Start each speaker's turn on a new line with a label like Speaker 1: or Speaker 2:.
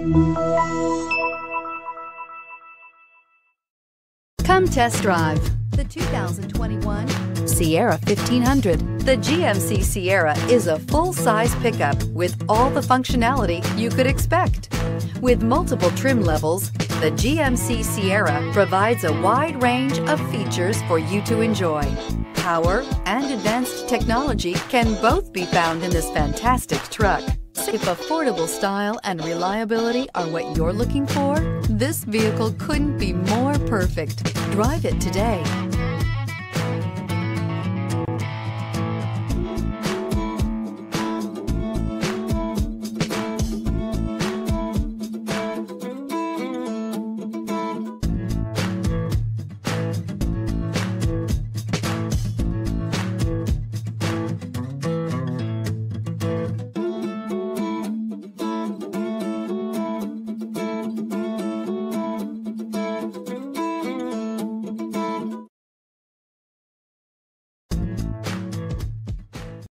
Speaker 1: Come test drive the 2021 Sierra 1500. The GMC Sierra is a full-size pickup with all the functionality you could expect. With multiple trim levels, the GMC Sierra provides a wide range of features for you to enjoy. Power and advanced technology can both be found in this fantastic truck. If affordable style and reliability are what you're looking for, this vehicle couldn't be more perfect. Drive it today.